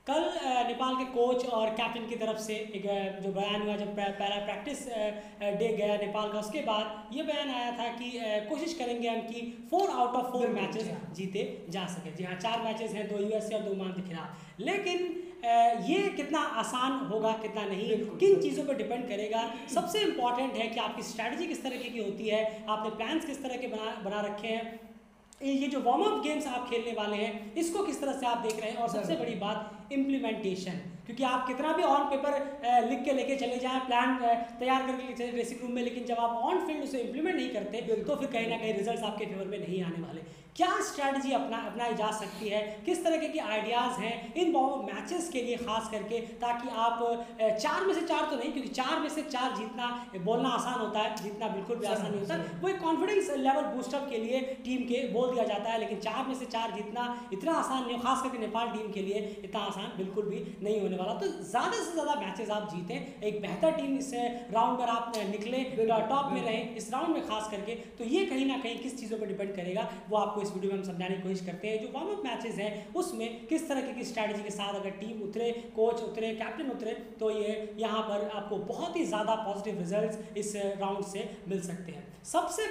कल नेपाल के कोच और कैप्टन की तरफ से एक जो बयान हुआ, जब पहला प्रैक्टिस डे गया नेपाल का, उसके बाद ये बयान आया था कि कोशिश करेंगे हम कि 4 आउट ऑफ 4 मैचेस जीते जा सके। जी हाँ, 4 मैचेस हैं, 2 यूएसए और 2 ओमान के खिलाफ। लेकिन ये कितना आसान होगा कितना नहीं, किन चीज़ों पर डिपेंड करेगा। सबसे इम्पॉर्टेंट है कि आपकी स्ट्रैटेजी किस तरीके की होती है, आपने प्लान्स किस तरह के बना रखे हैं, ये जो वार्म अप गेम्स आप खेलने वाले हैं इसको किस तरह से आप देख रहे हैं, और सबसे बड़ी बात इम्प्लीमेंटेशन। क्योंकि आप कितना भी ऑन पेपर लिख के लेके चले जाएं, प्लान तैयार करके लेके चले ड्रेसिंग रूम में, लेकिन जब आप ऑन फील्ड उसे इम्प्लीमेंट नहीं करते तो फिर कहीं ना कहीं रिजल्ट्स आपके फेवर में नहीं आने वाले। क्या स्ट्रैटेजी अपनाई जा सकती है, किस तरह के आइडियाज़ हैं इन वार्म अप मैचेस के लिए खास करके, ताकि आप 4 में से 4 तो नहीं, क्योंकि 4 में से 4 जीतना, बोलना आसान होता है, जीतना बिल्कुल भी आसान नहीं होता। वो एक कॉन्फिडेंस लेवल बूस्टअप के लिए टीम के बोल दिया जाता है, लेकिन 4 में से 4 जीतना इतना आसान नहीं, खास करके नेपाल टीम के लिए इतना आसान बिल्कुल भी नहीं होने वाला। तो ज़्यादा से ज़्यादा मैचेस आप जीतें, एक बेहतर टीम इस राउंड पर आप निकले, टॉप में रहें इस राउंड में खास करके, तो ये कहीं ना कहीं किस चीज़ों पर डिपेंड करेगा वो आपको इस वीडियो में हम समझाने की कोशिश करते हैं। जो वार्म अप मैचेस हैं उसमें किस तरह की स्ट्रैटेजी के साथ अगर टीम उतरे, कोच उतरे, कैप्टन उतरे, तो ये यहाँ पर आपको बहुत ही ज़्यादा पॉजिटिव रिजल्ट्स इस राउंड से मिल सकते हैं। सबसे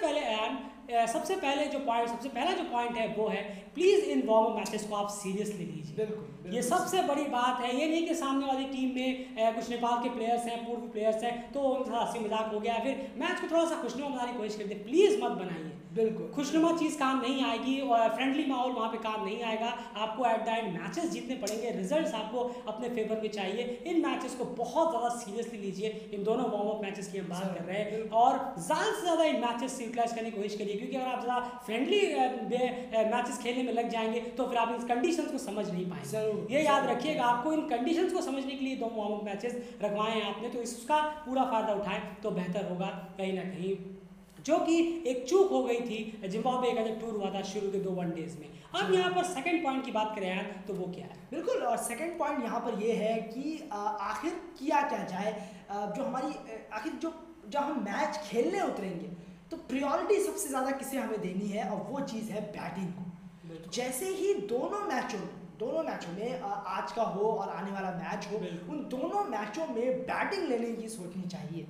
पहला जो पॉइंट है वो है, please in warm up matches को आप सीरियसली लीजिए। बिल्कुल, ये सबसे बड़ी बात है। ये नहीं कि सामने वाली टीम में कुछ नेपाल के प्लेयर्स हैं, पूर्व प्लेयर्स हैं, तो उनका हंसी मजाक हो गया, फिर मैच को थोड़ा सा खुशनुमा बनाने की कोशिश करते हैं। प्लीज़ मत बनाइए, बिल्कुल खुशनुमा चीज़ काम नहीं आएगी, और फ्रेंडली माहौल वहाँ पे काम नहीं आएगा। आपको एट द एंड मैचेस जीतने पड़ेंगे, रिजल्ट्स आपको अपने फेवर में चाहिए। इन मैचेस को बहुत ज़्यादा सीरियसली लीजिए। इन दोनों वार्म अप मैचेस की हम बात कर रहे हैं, और ज़्यादा से ज़्यादा इन मैचेस से यूटिलाइज करने की कोशिश करिए, क्योंकि अगर आप ज़्यादा फ्रेंडली मैचेस खेलने में लग जाएंगे तो फिर आप इन कंडीशंस को समझ नहीं पाएंगे। ये याद रखिएगा, आपको इन कंडीशंस को समझने के लिए 2 वार्म अप मैचेस रखवाए हैं आपने, तो इसका पूरा फ़ायदा उठाएं तो बेहतर होगा कहीं ना कहीं। जो कि एक चूक हो गई थी जिम्बाब्वे का जब टूर हुआ था शुरू के 2 वनडेज में। अब यहाँ पर सेकंड पॉइंट की बात करें यार, तो वो क्या है? बिल्कुल, और सेकंड पॉइंट यहाँ पर ये है कि आखिर किया क्या जाए। जो हमारी आखिर जब हम मैच खेलने उतरेंगे तो प्रायोरिटी सबसे ज़्यादा किसे हमें देनी है, और वो चीज़ है बैटिंग को। जैसे ही दोनों मैचों में आज का हो और आने वाला मैच हो, उन दोनों मैचों में बैटिंग लेने की सोचनी चाहिए।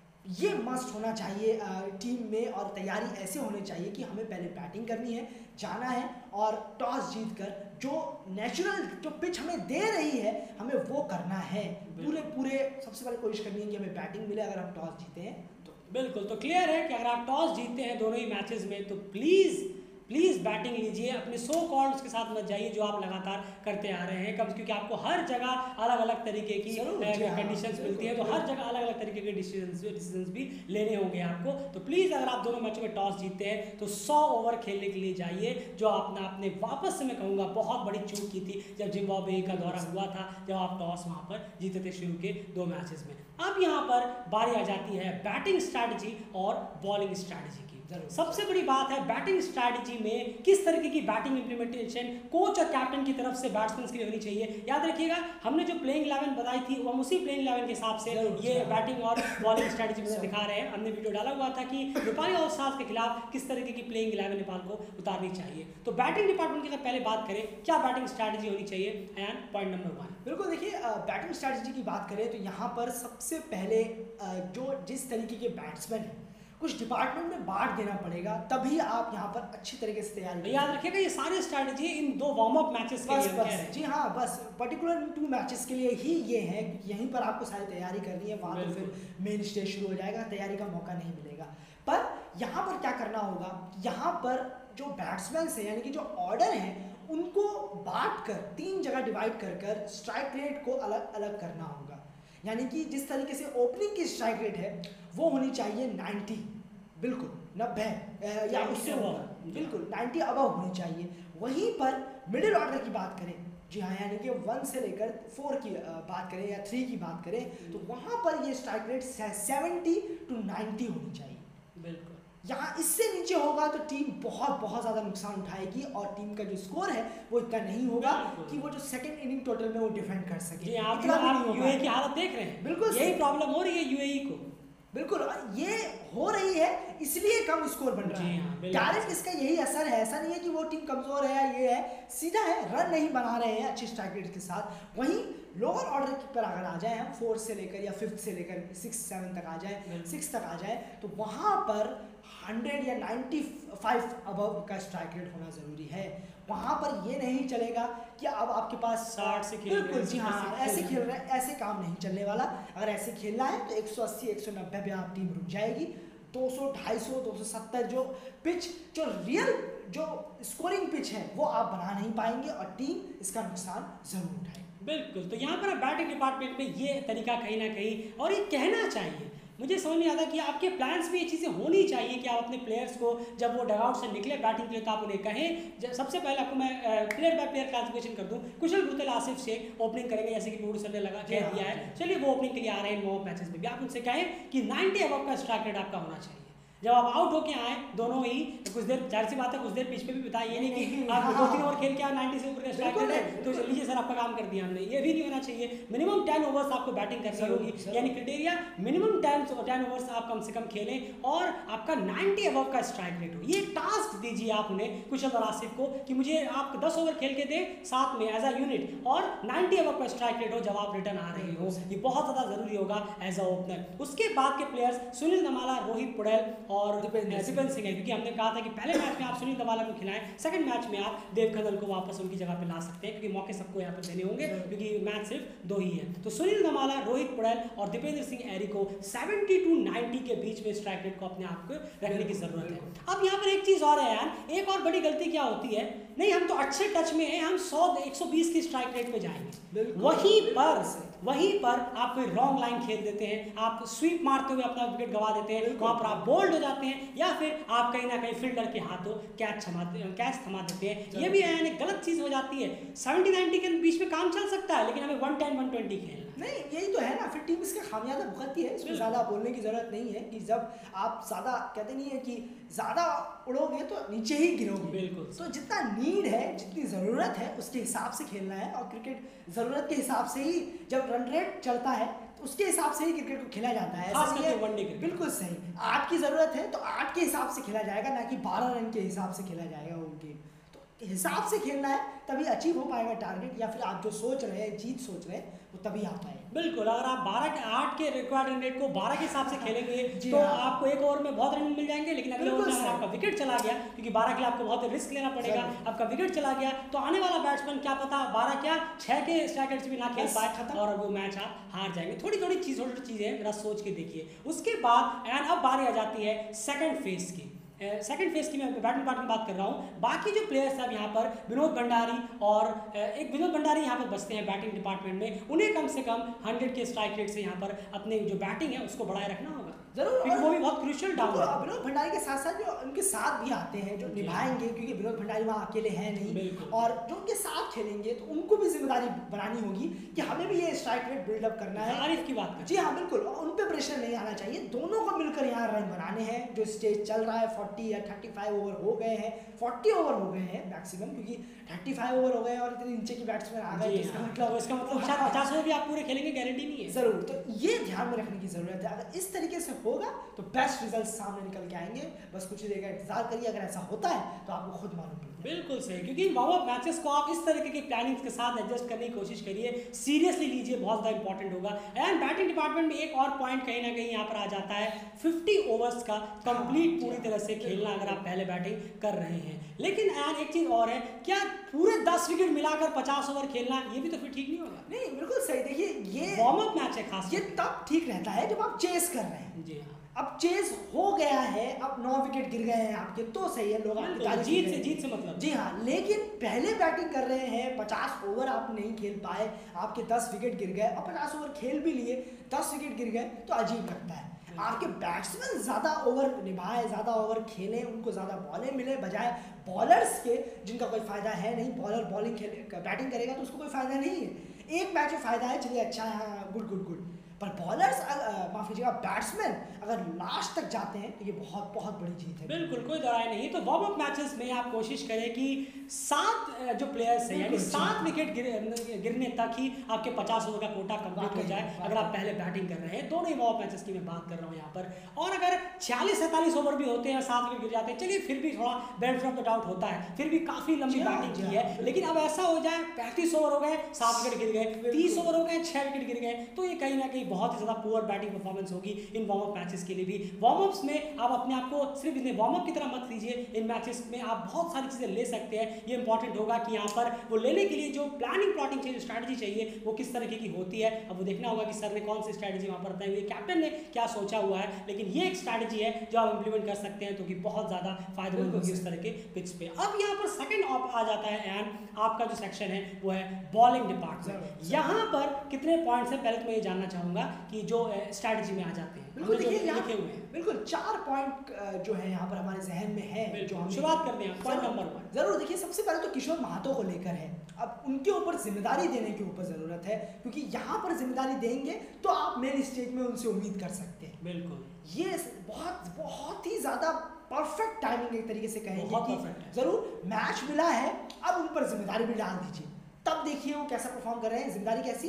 ये मस्ट होना चाहिए टीम में, और तैयारी ऐसे होनी चाहिए कि हमें पहले बैटिंग करनी है, जाना है, और टॉस जीतकर जो नेचुरल जो पिच हमें दे रही है हमें वो करना है। पूरे सबसे पहले कोशिश करनी है कि हमें बैटिंग मिले अगर हम टॉस जीते हैं तो। बिल्कुल, तो क्लियर है कि अगर आप टॉस जीतते हैं दोनों ही मैचेस में, तो प्लीज़ बैटिंग लीजिए। अपने 100 कॉल्स के साथ मत जाइए जो आप लगातार करते आ रहे हैं, क्योंकि आपको हर जगह अलग अलग तरीके की कंडीशंस मिलती है, तो हर जगह अलग अलग तरीके के डिसीजंस भी लेने होंगे आपको। तो प्लीज़ अगर आप दोनों मैचों में टॉस जीतते हैं तो 100 ओवर खेलने के लिए जाइए, जो आपने वापस से मैं कहूँगा बहुत बड़ी चूक की थी जब जिम्बाब्वे का दौरा हुआ था, जब आप टॉस वहाँ पर जीते थे शुरू के 2 मैचेस में। अब यहाँ पर बारी आ जाती है बैटिंग स्ट्रैटेजी और बॉलिंग स्ट्रैटेजी की। सबसे बड़ी बात है बैटिंग स्ट्रैटेजी में किस तरीके की बैटिंग इंप्लीमेंटेशन कोच और कैप्टन की तरफ से बैट्समैन के लिए होनी चाहिए। याद रखिएगा, हमने जो प्लेइंग 11 बताई थी वो हम उसी प्लेइंग 11 के हिसाब से ये बैटिंग और बॉलिंग स्ट्रैटेजी में दिखा रहे हैं। हमने वीडियो डाला हुआ था कि नेपाली ऑल स्टार्स के खिलाफ किस तरीके की प्लेइंग 11 नेपाल को उतारनी चाहिए। तो बैटिंग डिपार्टमेंट की अगर पहले बात करें, क्या बैटिंग स्ट्रैटेजी होनी चाहिए, एंड पॉइंट नंबर 1। बिल्कुल, देखिए बैटिंग स्ट्रैटेजी की बात करें तो यहाँ पर सबसे पहले जिस तरीके के बैट्समैन हैं कुछ डिपार्टमेंट में बांट देना पड़ेगा, तभी आप यहाँ पर अच्छी तरीके से तैयारी। याद रखिएगा ये सारी स्ट्रैटेजी इन 2 वार्म अप मैचेस के लिए बस जी हाँ, बस पर्टिकुलर 2 मैचेस के लिए ही ये है, यहीं पर आपको सारी तैयारी करनी है। वहाँ तो फिर मेन स्टेज शुरू हो जाएगा, तैयारी का मौका नहीं मिलेगा। पर यहाँ पर क्या करना होगा, यहाँ पर जो बैट्समैन है यानी कि जो ऑर्डर है उनको बांट कर 3 जगह डिवाइड कर स्ट्राइक रेट को अलग अलग करना होगा। यानी कि जिस तरीके से ओपनिंग की स्ट्राइक रेट है वो होनी चाहिए 90, बिल्कुल 90 या उससे ऊपर, बिल्कुल 90 अबव होनी चाहिए। वहीं पर मिडिल ऑर्डर की बात करें, जी हाँ, यानी कि 1 से लेकर 4 की बात करें या 3 की बात करें, तो वहाँ पर ये स्ट्राइक रेट 70 to 90 होनी चाहिए। बिल्कुल, यहाँ इससे नीचे होगा तो टीम बहुत ज़्यादा नुकसान उठाएगी, और टीम का जो स्कोर है वो इतना नहीं होगा कि वो जो सेकंड इनिंग टोटल में वो डिफेंड कर सके। आप यूएई की हालत देख रहे हैं, बिल्कुल यही प्रॉब्लम हो रही है यूएई को। बिल्कुल ये हो रही है, इसलिए कम स्कोर बन रहा है। डायरेक्ट इसका यही असर है, ऐसा नहीं है कि वो टीम कमजोर है या ये है, सीधा है रन नहीं बना रहे हैं अच्छे स्ट्राइक रेट के साथ। वहीं लोअर ऑर्डर पर अगर आ जाए हम 4 से लेकर या 5 से लेकर 6 7 तक आ जाए, 6 तक आ जाए, तो वहाँ पर 100 या 95 अबव का स्ट्राइक रेट होना ज़रूरी है। वहाँ पर ये नहीं चलेगा कि अब आपके पास 60 से खेल बिल्कुल जी हाँ ऐसे खेल रहे हैं, ऐसे काम नहीं चलने वाला। अगर ऐसे खेलना है तो 180 190 पे आप टीम रुक जाएगी। 200 250 270 जो पिच, जो रियल जो स्कोरिंग पिच है वो आप बना नहीं पाएंगे और टीम इसका नुकसान जरूर उठाएगी। बिल्कुल, तो यहाँ पर बैटिंग डिपार्टमेंट में ये तरीका कहीं ना कहीं और ये कहना चाहिए, मुझे समझ नहीं आता कि आपके प्लान्स में ये चीज़ें होनी चाहिए कि आप अपने प्लेयर्स को जब वो डगआउट से निकले बैटिंग के लिए तो आप उन्हें कहें। सबसे पहले आपको मैं प्लेयर बाय प्लेयर क्लासिफिकेशन कर दूं, कुशल भूतल आसिफ शेख ओपनिंग करेंगे जैसे कि प्रोड्यूसर ने लगा कह दिया है, चलिए वो ओपनिंग के लिए आ रहे हैं वार्म मैचेस में भी, आप उनसे कहें कि 90 अबव का स्ट्राइक रेट आपका होना चाहिए। जब आप आउट होके आए दोनों ही तो कुछ देर, जाहिर सी बात है कुछ देर पिच पे भी बिताइए, नहीं कि आप 2-3 ओवर खेल के 90 से ऊपर का स्ट्राइक रेट है तो लीजिए सर आपका काम कर दिया हमने, ये भी नहीं होना चाहिए। मिनिमम 10 ओवर्स आपको बैटिंग करनी होगी, यानी क्राइटेरिया मिनिमम 10 ओवर्स आप कम से कम खेलें और आपका 90 अबव का स्ट्राइक रेट हो। ये टास्क दीजिए आप उन्हें कुशल और आसिफ को कि मुझे आप 10 ओवर खेल के दें साथ में एज अ यूनिट और 90 अबव का स्ट्राइक रेट हो जब आप रिटर्न आ रहे हो, ये बहुत ज़्यादा ज़रूरी होगा एज अ ओपनर। उसके बाद के प्लेयर्स सुनील नमाला, रोहित पुड़ैल और दीपेंद्र सिंह है, क्योंकि हमने कहा था कि पहले मैच में आप सुनील नवाला को खिलाएं, सेकंड मैच में आप देव खन्ना को वापस उनकी जगह पे ला सकते हैं, क्योंकि मौके सबको यहाँ पर देने होंगे क्योंकि मैच सिर्फ 2 ही है। तो सुनील नवाला, रोहित पुड़ैल और दीपेंद्र सिंह एरी को 70 to 90 के बीच में स्ट्राइक रेट को अपने आप को रखने की जरूरत है। अब यहाँ पर एक चीज और है यार, एक और बड़ी गलती क्या होती है, नहीं हम तो अच्छे टच में हैं, हम 100-120 की स्ट्राइक रेट पे जाएंगे, वहीं पर आप कोई रॉन्ग लाइन खेल देते हैं, आप स्वीप मारते हुए अपना विकेट गवा देते हैं, वहां पर आप बोल्ड हो जाते हैं या फिर आप कहीं ना कहीं फील्डर के हाथों कैच थमा देते हैं। ये भी यानी गलत चीज हो जाती है। 70-90 के बीच में काम चल सकता है, लेकिन हमें 110-120 खेलना नहीं, यही तो है ना, फिर टीम इसका खामियाजा भुगतती है। इसमें ज़्यादा बोलने की ज़रूरत नहीं है कि जब आप ज़्यादा कहते नहीं है कि ज़्यादा उड़ोगे तो नीचे ही गिरोगे। बिल्कुल, तो जितना नीड है, जितनी ज़रूरत है उसके हिसाब से खेलना है। और क्रिकेट ज़रूरत के हिसाब से ही, जब रन रेट चलता है तो उसके हिसाब से ही क्रिकेट को खेला जाता है। खास करके वनडे क्रिकेट। बिल्कुल सही, 8 की ज़रूरत है तो 8 के हिसाब से खेला जाएगा, ना कि 12 रन के हिसाब से खेला जाएगा वो गेम। तो हिसाब से खेलना है, तभी अचीव हो पाएगा टारगेट, या फिर आप जो सोच रहे हैं, जीत सोच रहे हैं, वो तभी आ पाएगा। बिल्कुल, अगर आप 8 के रिक्वायर्ड रन रेट को 12 के हिसाब से खेलेंगे तो आपको एक ओवर में बहुत रन मिल जाएंगे, लेकिन अगले ओवर में अगर आपका विकेट चला गया, क्योंकि 12 के लिए आपको बहुत रिस्क लेना पड़ेगा, आपका विकेट चला गया तो आने वाला बैट्समैन क्या पता 12 क्या 6 के स्ट्राइक रेट से भी ना खेल पाए और वो मैच आप हार जाएंगे। थोड़ी छोटी चीज़ें जरा सोच के देखिए। उसके बाद अब बारी आ जाती है सेकंड फेज की। सेकंड फेज की मैं बैटिंग पार्ट की बात कर रहा हूँ। बाकी जो प्लेयर्स हैं यहाँ पर विनोद भंडारी और एक विनोद भंडारी यहाँ पर बचते हैं बैटिंग डिपार्टमेंट में, उन्हें कम से कम 100 के स्ट्राइक रेट से यहाँ पर अपने जो बैटिंग है उसको बढ़ाए रखना होगा जरूर, क्योंकि वो भी बहुत क्रूशियल डाउन है। विनोद भंडारी के साथ साथ जो उनके साथ भी आते हैं, जो निभाएंगे, क्योंकि विनोद भंडारी वहाँ अकेले हैं नहीं, और जो उनके साथ खेलेंगे तो उनको भी जिम्मेदारी बनानी होगी कि हमें भी ये स्ट्राइक रेट बिल्डअप करना है। आरिफ की बात जी हाँ बिल्कुल, उन पर प्रेशर नहीं आना चाहिए, दोनों को मिलकर यहाँ रन बनाने हैं। जो स्टेज चल रहा है 40 या 35 ओवर हो गए हैं, 40 ओवर हो गए हैं मैक्सिमम, क्योंकि 35 ओवर हो गए और इतने नीचे की बैट्समैन आ गए, इसका मतलब 50 ओवर भी आप पूरे खेलेंगे गारंटी नहीं है। जरूर, तो ये ध्यान में रखने की जरूरत है। अगर इस तरीके से होगा तो बेस्ट रिजल्ट सामने निकल के आएंगे। बस कुछ ही देर का इंतजार करिए, अगर ऐसा होता है तो आपको खुद मालूम पड़ेगा। बिल्कुल सही, क्योंकि वार्म अप मैचेस को आप इस तरीके की प्लानिंग के साथ एडजस्ट करने की कोशिश करिए, सीरियसली लीजिए, बहुत ज़्यादा इंपॉर्टेंट होगा। एंड बैटिंग डिपार्टमेंट में एक और पॉइंट कहीं ना कहीं यहाँ पर आ जाता है, 50 ओवर्स का कंप्लीट पूरी तरह से खेलना अगर आप पहले बैटिंग कर रहे हैं। लेकिन एंड एक चीज़ और है, क्या पूरे 10 विकेट मिलाकर 50 ओवर खेलना, ये भी तो फिर ठीक नहीं होगा। नहीं बिल्कुल सही, देखिए ये वार्म अप मैच है खास, ये तब ठीक रहता है जब आप चेस कर रहे हैं। जी हाँ, अब चेस हो गया है, अब 9 विकेट गिर गए हैं आपके, तो सही है, लोग जीत से मतलब। जी हाँ, लेकिन पहले बैटिंग कर रहे हैं, 50 ओवर आप नहीं खेल पाए, आपके 10 विकेट गिर गए, और 50 ओवर खेल भी लिए, 10 विकेट गिर गए, तो अजीब लगता है। आपके बैट्समैन ज़्यादा ओवर निभाए, ज़्यादा ओवर खेलें, उनको ज़्यादा बॉलें मिले, बजाय बॉलर्स के जिनका कोई फ़ायदा है नहीं। बॉलर बॉलिंग बैटिंग करेगा तो उसको कोई फ़ायदा नहीं है, एक मैच में फ़ायदा है, चलिए अच्छा है, हाँ गुड, पर बॉलर्स माफ कीजिएगा बैट्समैन अगर लास्ट तक जाते हैं तो ये बहुत बहुत बड़ी जीत है। बिल्कुल, कोई दरार नहीं। तो वार्म अप मैचेस में आप कोशिश करें कि 7 जो प्लेयर्स हैं यानी 7 विकेट गिरने तक ही आपके 50 ओवर का कोटा कंप्लीट हो जाए अगर आप पहले बैटिंग कर रहे हैं। दोनों ही वार्म मैचेस की मैं बात कर रहा हूँ यहाँ पर। और अगर 46-47 ओवर भी होते हैं, 7 विकेट गिर जाते हैं, चलिए फिर भी थोड़ा बेनिफिट ऑफ द डाउट होता है, फिर भी काफी लंबी बैटिंग की है। लेकिन अब ऐसा हो जाए 35 ओवर हो गए, 7 विकेट गिर गए, 30 ओवर हो गए, 6 विकेट गिर गए, तो ये कहीं ना कहीं बहुत ही ज्यादा पुअर बैटिंग परफॉर्मेंस होगी इन वार्म अप मैचेस के लिए भी। वार्म अप्स में आप अपने आप को सिर्फ इन्हें वार्म अप की तरह मत लीजिए, इन मैचेस में आप बहुत सारी चीजें ले सकते हैं। ये इंपॉर्टेंट होगा कि यहाँ पर वो लेने के लिए जो प्लानिंग प्लॉटिंग चाहिए, स्ट्रैटेजी चाहिए, वो किस तरीके की होती है। अब वो देखना होगा कि सर ने कौन सी स्ट्रैटेजी वहाँ पर बताई हुई है, कैप्टन ने क्या सोचा हुआ है, लेकिन ये एक स्ट्रैटेजी है जो आप इंप्लीमेंट कर सकते हैं, तो कि बहुत ज्यादा फायदेमंद होगी इस तरह के पिच पे। अब यहाँ पर सेकंड ऑप आ जाता है एंड आपका जो सेक्शन है वो है बॉलिंग डिपार्टमेंट। यहाँ पर कितने पॉइंट्स हैं, पहले तो मैं ये जानना चाहूंगा कि जो स्ट्रैटेजी में आ जाते हैं। बिल्कुल देखिए लिखे हुए हैं, बिल्कुल 4 पॉइंट जो है यहाँ पर हमारे जहन में है, जो हम शुरुआत करते हैं। पॉइंट नंबर 1 जरूर देखिए, सबसे पहले तो किशोर महातो को लेकर है। अब उनके ऊपर जिम्मेदारी देने के ऊपर जरूरत है, क्योंकि यहाँ पर जिम्मेदारी देंगे तो आप मेन स्टेज में उनसे उम्मीद कर सकते हैं। बिल्कुल, ये बहुत ही ज्यादा परफेक्ट टाइमिंग एक तरीके से कहेंगे कि जरूर मैच मिला है, अब उन पर जिम्मेदारी भी डाल दीजिए, तब देखिए वो कैसा परफॉर्म कर रहे हैं। जिम्मेदारी कैसी,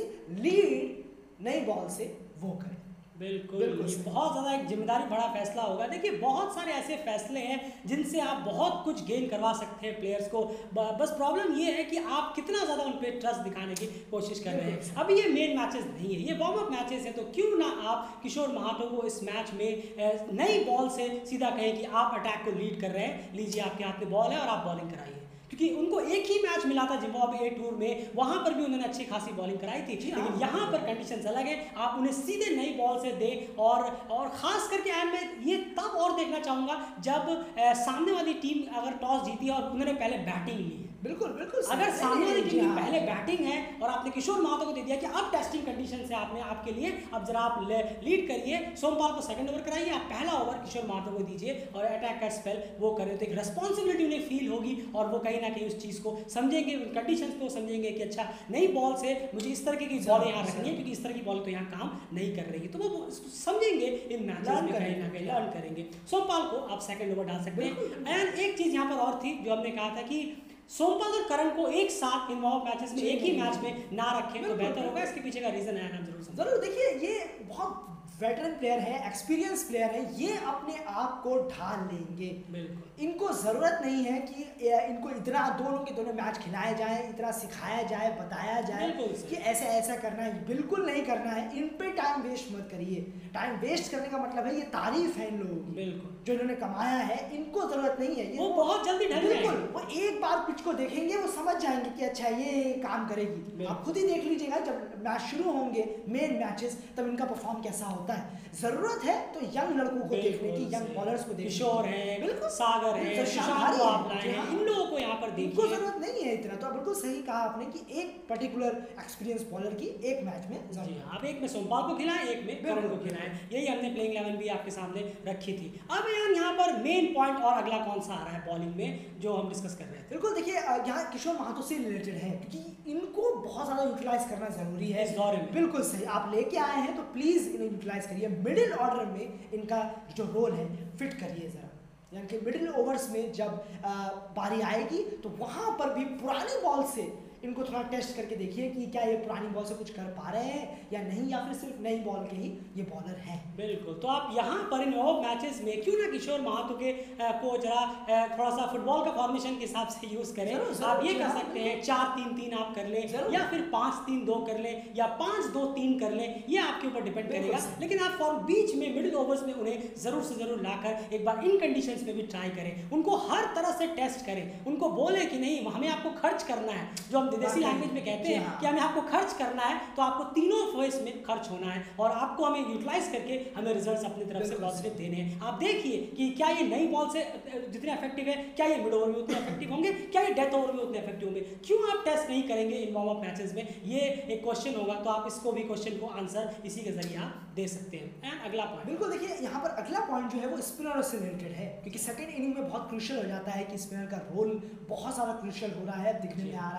लीड नई बॉल से वो करें। बिल्कुल ये बहुत ज़्यादा एक जिम्मेदारी भरा फैसला होगा। देखिए बहुत सारे ऐसे फैसले हैं जिनसे आप बहुत कुछ गेन करवा सकते हैं प्लेयर्स को, बस प्रॉब्लम ये है कि आप कितना ज़्यादा उन पर ट्रस्ट दिखाने की कोशिश कर रहे हैं। अभी ये मेन मैचेस नहीं है, ये वार्म अप मैचेस हैं, तो क्यों ना आप किशोर महातो को इस मैच में नई बॉल से सीधा कहें कि आप अटैक को लीड कर रहे हैं, लीजिए आपके हाथ में बॉल है और आप बॉलिंग कराइए। क्योंकि उनको एक ही मैच मिला था जिम्बाब्वे टूर में, वहां पर भी उन्होंने अच्छी खासी बॉलिंग कराई थी, लेकिन यहाँ पर कंडीशंस अलग है। आप उन्हें सीधे नई बॉल से दें और खास करके मैं ये तब और देखना चाहूंगा जब सामने वाली टीम अगर टॉस जीती है और उन्होंने पहले बैटिंग ली है। बिल्कुल बिल्कुल, अगर सामने वाली टीम की पहले बैटिंग है और आपने किशोर महातो को दे दिया कि अब टेस्टिंग कंडीशन से आपने आपके लिए अब जरा आप लीड करिए, सोमपाल को सेकंड ओवर कराइए, आप पहला ओवर किशोर महातो को दीजिए और अटैक का स्पेल वो करें, तो एक रेस्पॉन्सिबिलिटी उन्हें फील होगी और वो कहीं ना कहीं उस चीज़ को समझेंगे, उन कंडीशंस को समझेंगे कि अच्छा नई बॉल से मुझे इस तरह की बॉल यहाँ रखनी है, क्योंकि इस तरह की बॉल तो यहाँ काम नहीं कर रही, तो वो समझेंगे, इन मैचेस में कहीं ना कहीं लर्न करेंगे। सोमपाल को आप सेकंड ओवर डाल सकते हैं। एंड एक चीज़ यहाँ पर और थी जो हमने कहा था कि सोमपाल और करण को एक साथ इन वार्म मैचेस में एक ही मैच में ना रखें तो बेहतर होगा। इसके पीछे का रीजन है ना, जरूर देखिए, ये बहुत वेटरन प्लेयर है, एक्सपीरियंस प्लेयर है, ये अपने आप को ढाल लेंगे। बिल्कुल, इनको जरूरत नहीं है कि इनको इतना दोनों के दोनों मैच खिलाए जाए, इतना सिखाया जाए, बताया जाए कि ऐसा ऐसा करना है, बिल्कुल नहीं करना है। इन पे टाइम वेस्ट मत करिए। टाइम वेस्ट करने का मतलब है ये तारीफ है इन लोगों की, बिल्कुल जो इन्होंने कमाया है, इनको जरूरत नहीं है। वो बहुत जल्दी ढल जाएंगे। बिल्कुल, वो एक बार पिच को देखेंगे वो समझ जाएंगे कि अच्छा ये काम करेगी। आप खुद ही देख लीजिएगा जब मैच शुरू होंगे मेन मैचेस, तब इनका परफॉर्म कैसा होता है। जरूरत है तो यंग लड़कों को देखने की, यंग बॉलर्स को देखने की। किशोर है, बिल्कुल, सागर है, शशांक को आप लाए हैं, इन लोगों को यहाँ पर देखिए, इनको जरूरत नहीं है इतना। तो बिल्कुल सही कहा आपने कि एक पर्टिकुलर एक्सपीरियंस बॉलर की एक मैच में जी आप एक में सोमपाल को खिलाएं, एक में करण को खिलाएं, यही हमने प्लेइंग 11 भी आपके सामने रखी थी। अब यहाँ पर मेन पॉइंट और अगला कौन सा आ रहा है बॉलिंग में जो हम डिस्कस कर रहे थे? बिल्कुल देखिए, यहाँ किशोर महातो से रिलेटेड है, क्योंकि इनको बहुत ज्यादा यूटिलाइज करना जरूरी है इस दौरे में। बिल्कुल सही, आप लेके आए हैं तो प्लीज इन्हें यूटिलाइज करिए। मिडिल ऑर्डर में इनका जो रोल है फिट करिए जरा, यानी कि मिडिल ओवर्स में जब बारी आएगी तो वहां पर भी पुरानी बॉल से इनको थोड़ा टेस्ट करके देखिए कि क्या ये पुरानी बॉल से कुछ कर पा रहे हैं या नहीं, या फिर सिर्फ नई बॉल के ही ये बॉलर हैं। बिल्कुल, तो आप यहाँ पर इन ऑफ मैचेस में क्यों ना किशोर महातो के को जरा थोड़ा सा फुटबॉल का फॉर्मेशन के हिसाब से यूज करें। आप ये कर सकते हैं 4-3-3 आप कर लें, या फिर 5-3-2 कर लें, या 5-2-3 कर लें, ये आपके ऊपर डिपेंड करेगा। लेकिन आप फॉर बीच में मिडिल ओवर्स में उन्हें जरूर से जरूर लाकर एक बार इन कंडीशंस में भी ट्राई करें, उनको हर तरह से टेस्ट करें, उनको बोले कि नहीं हमें आपको खर्च करना है, जो हम विदेशी लैंग्वेज में कहते हैं कि हमें आपको खर्च करना है, तो आपको तीनों फेस में खर्च होना है और आपको हमें यूटिलाइज करके हमें रिजल्ट्स अपनी तरफ से पॉजिटिव देने हैं। आप देखिए कि क्या ये नई बॉल से जितने इफेक्टिव है, क्या ये मिड ओवर में उतने इफेक्टिव होंगे, क्या ये डेथ ओवर में उतने इफेक्टिव होंगे, क्यों आप टेस्ट नहीं करेंगे इन वार्म अप मैचेस में? ये एक क्वेश्चन होगा, तो आप इसको भी क्वेश्चन को आंसर इसी के जरिए आप दे सकते हैं। एंड अगला पॉइंट, बिल्कुल देखिए, यहाँ पर अगला पॉइंट जो है वो स्पिनर से रिलेटेड है, क्योंकि सेकंड इनिंग में बहुत क्रूशियल हो जाता है कि स्पिनर का रोल बहुत सारा क्रूशियल हो रहा है, दिखने में आ रहा है।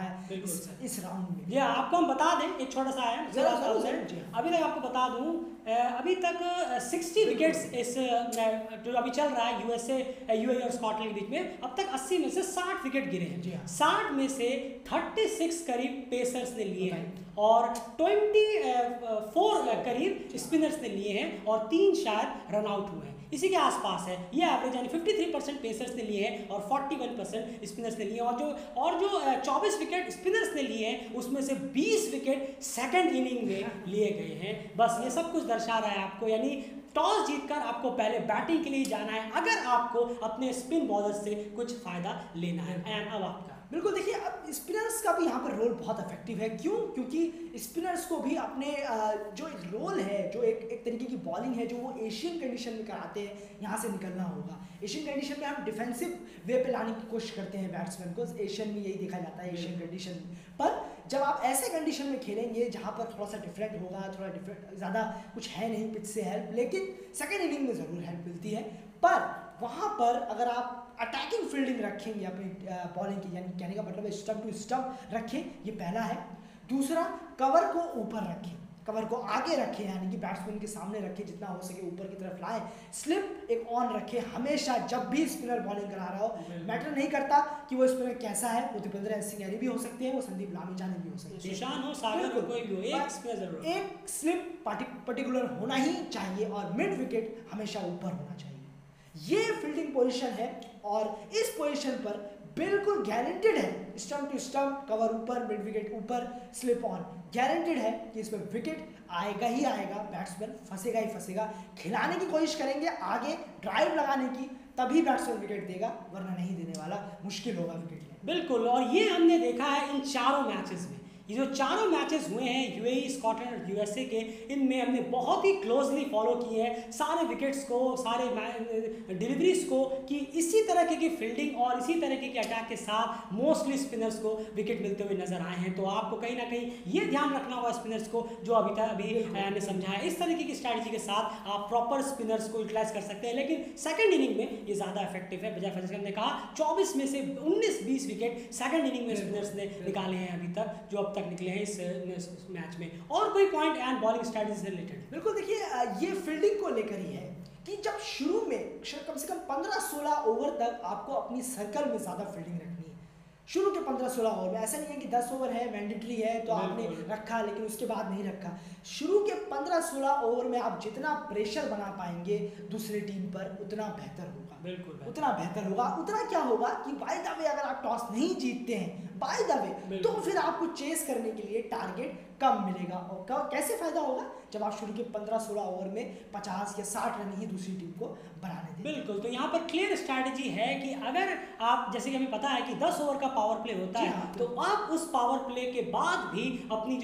इस राउंड में। जी आपको हम बता दें, एक छोटा सा है अभी तक आपको बता दूं, अभी तक 60 विकेट्स इस जो अभी चल रहा है यूएई और स्कॉटलैंड के बीच में, अब तक 80 में से 60 विकेट गिरे हैं। 60 में से 36 करीब पेसर्स ने लिए हैं और 24 करीब स्पिनर्स ने लिए हैं और 3 शायद रन आउट हुए हैं, इसी के आसपास है ये एवरेज। यानी 53% पेसर्स ने लिए हैं और 41% स्पिनर्स ने लिए हैं, और जो 24 विकेट स्पिनर्स ने लिए हैं उसमें से 20 विकेट सेकंड इनिंग में लिए गए हैं। बस ये सब कुछ दर्शा रहा है आपको, यानी टॉस जीतकर आपको पहले बैटिंग के लिए जाना है अगर आपको अपने स्पिन बॉलर से कुछ फायदा लेना है। एंड अब आपका बिल्कुल देखिए, अब स्पिनर्स का भी यहाँ पर रोल बहुत इफेक्टिव है। क्यों? क्योंकि स्पिनर्स को भी अपने जो एक रोल है, जो एक तरीके की बॉलिंग है जो वो एशियन कंडीशन में कराते हैं, यहाँ से निकलना होगा। एशियन कंडीशन में हम डिफेंसिव वे पे लाने की कोशिश करते हैं बैट्समैन को, एशियन में यही देखा जाता है एशियन कंडीशन में। पर जब आप ऐसे कंडीशन में खेलेंगे जहाँ पर थोड़ा सा डिफरेंट होगा, थोड़ा डिफरेंट, ज़्यादा कुछ है नहीं पिच से हेल्प, लेकिन सेकेंड इनिंग में ज़रूर हेल्प मिलती है। पर वहाँ पर अगर आप अटैकिंग फील्डिंग रखेंगे अपनी बॉलिंग की, यानी कहने का मतलब है स्टंप टू स्टंप रखें, ये पहला है। दूसरा, कवर को ऊपर रखें, कवर को आगे रखें, यानी कि बैट्समैन के सामने रखें, जितना हो सके ऊपर की तरफ लाएं। स्लिप एक ऑन रखें हमेशा, जब भी स्पिनर बॉलिंग करा रहा हो। मैटर नहीं करता कि वो स्पिनर कैसा है, वो दीपेंद्र सिंह भी हो सकते हैं, वो संदीप लामिछाने भी हो सकते हैं, सुशांत हो, सागर हो, कोई भी हो, एक स्लिप पर्टिकुलर होना ही चाहिए और मिड विकेट हमेशा ऊपर होना चाहिए। ये फील्डिंग पोजीशन है और इस पोजीशन पर बिल्कुल गारंटेड है, स्टंप टू स्टंप, कवर ऊपर, मिड विकेट ऊपर, स्लिप ऑन, गारंटेड है कि इसमें विकेट आएगा ही आएगा, बैट्समैन फंसेगा ही फंसेगा। खिलाने की कोशिश करेंगे आगे, ड्राइव लगाने की, तभी बैट्समैन विकेट देगा, वरना नहीं देने वाला, मुश्किल होगा विकेट लेना। बिल्कुल, और ये हमने देखा है इन चारों मैचेस में, ये जो चारों मैचेस हुए हैं यूएई, स्कॉटलैंड और यूएसए के, इनमें हमने बहुत ही क्लोजली फॉलो किए हैं सारे विकेट्स को, सारे डिलीवरीज को, कि इसी तरह की फील्डिंग और इसी तरह के अटैक के साथ मोस्टली स्पिनर्स को विकेट मिलते हुए नजर आए हैं। तो आपको कहीं ना कहीं ये ध्यान रखना होगा स्पिनर्स को, जो अभी मैंने समझाया। इस तरीके की स्ट्रैटेजी के साथ आप प्रॉपर स्पिनर्स को यूटिलाइज कर सकते हैं, लेकिन सेकंड इनिंग में ये ज़्यादा इफेक्टिव है। बजाय फजल हमने कहा 24 में से 19-20 विकेट सेकंड इनिंग में स्पिनर्स ने निकाले हैं अभी तक, जो अब तक निकले हैं इस मैच में। और कोई पॉइंट एंड बॉलिंग स्ट्रैटेजी से रिलेटेड? बिल्कुल देखिए, ये फील्डिंग को लेकर ही है कि जब शुरू में कम से कम 15-16 ओवर तक आपको अपनी सर्कल में ज़्यादा फील्डिंग रखनी है। शुरू के 15-16 ओवर में ऐसा नहीं है कि 10 ओवर है मैंडेटरी है तो आपने रखा लेकिन उसके बाद नहीं रखा। शुरू के 15-16 ओवर में आप जितना प्रेशर बना पाएंगे दूसरी टीम पर, उतना बेहतर होगा। बिल्कुल, उतना बेहतर होगा। उतना क्या होगा कि बाय द वे अगर आप टॉस नहीं जीतते हैं बाय द वे, तो फिर आपको चेस करने के लिए टारगेट कम मिलेगा। और कैसे फायदा होगा? जब आप शुरू के 15-16 ओवर में 50 या 60 रन ही दूसरी टीम को बनाने दें। बिल्कुल, तो यहाँ पर क्लियर स्ट्रैटेजी है कि अगर आप, जैसे कि हमें पता है कि 10 ओवर का पावर प्ले होता है, तो आप उस पावर प्ले के बाद भी अपनी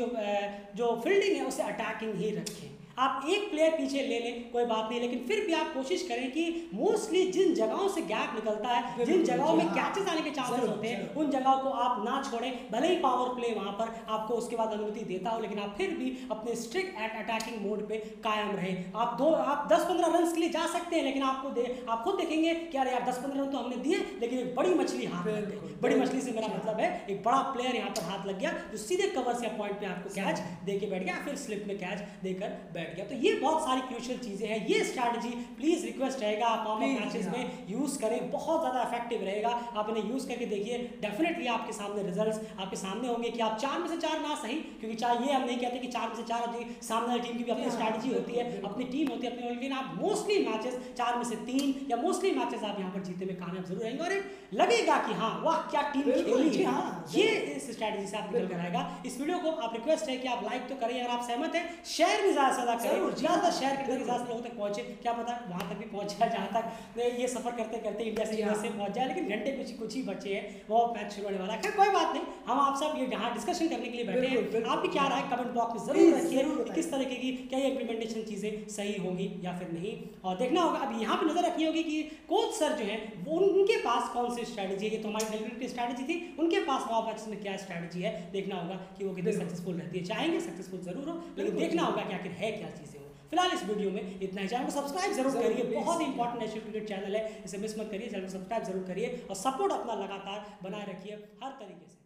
जो फील्डिंग है उसे अटैकिंग ही रखें। आप एक प्लेयर पीछे ले लें कोई बात नहीं, लेकिन फिर भी आप कोशिश करें कि मोस्टली जिन जगहों से गैप निकलता है, जिन जगहों में कैचेस आने के चांसेस होते हैं, उन जगहों को आप ना छोड़ें। भले ही पावर प्ले वहां पर आपको उसके बाद अनुमति देता हो, लेकिन आप फिर भी अपने स्ट्रिक्ट अटैकिंग मोड पे कायम रहे। आप 10-15 रन के लिए जा सकते हैं, लेकिन आप खुद देखेंगे कि यार 10-15 रन तो हमने दिए, लेकिन एक बड़ी मछली हाथ लग गई। बड़ी मछली से मेरा मतलब है एक बड़ा प्लेयर यहाँ पर हाथ लग गया जो सीधे कवर से पॉइंट पे आपको कैच दे के बैठ गया, फिर स्लिप में कैच देकर बैठ गया। तो ये बहुत सारी क्रूशियल चीजें हैं। ये स्ट्रैटेजी प्लीज रिक्वेस्ट रहेगा आप मैचेस में यूज करें, बहुत ज्यादा इफेक्टिव रहेगा। आप इन्हें यूज करके देखिए, डेफिनेटली आपके सामने रिजल्ट्स आपके सामने होंगे। कि आप 4 में से 4 ना सही, क्योंकि चाहे ये हम नहीं कहते कि 4 में से 4 सामने वाली टीम की भी अपनी स्ट्रैटेजी होती है, अपनी टीम होती है अपनी, लेकिन आप मोस्टली मैचेस 4 में से 3 या मोस्टली मैचेस आप यहाँ पर जीतने में कामयाब जरूर रहेंगे और लगेगा कि हाँ वाह क्या टीम खेली है। ये इस स्ट्रैटेजी से आप निकल कर आएगा। इस वीडियो को आप रिक्वेस्ट है कि आप लाइक तो करें, अगर आप सहमत हैं शेयर भी ज्यादा से ज्यादा करें, ज्यादा शेयर करने के साथ लोगों तक पहुंचे, क्या पता वहां तक भी पहुंच जाए जहां तक ये सफर करते करते इंडिया से यूएसए पहुंच जाए। लेकिन घंटे कुछ ही बचे हैं, वो मैच शुरू होने वाला है। कोई बात नहीं, हम आप सब ये यहाँ डिस्कशन करने के लिए बैठे हैं। आप भी क्या राय कमेंट बॉक्स में जरूर रखिए, किस तरीके की क्या ये इम्प्लीमेंटेशन चीजें सही होंगी या फिर नहीं। और देखना होगा, अब यहाँ पे नजर रखनी होगी कि कोच सर जो है वो उनके पास कौन सी स्ट्रैटेजी है। ये तो हमारी डेलीवेट की स्ट्रैटेजी थी, उनके पास वॉर मैचेस में क्या स्ट्रैटेजी है देखना होगा कि वो कितनी सक्सेसफुल रहती है। चाहेंगे सक्सेसफुल जरूर हो, लेकिन देखना होगा कि आखिर है क्या चीजें हो। फिलहाल इस वीडियो में इतना ही। चैनल को सब्सक्राइब जरूर करिए, बहुत ही इंपॉर्टेंट नेशनल क्रिकेट चैनल है, इसे मिस मत करिए। चैनल को सब्सक्राइब जरूर करिए और सपोर्ट अपना लगातार बनाए रखिए हर तरीके से।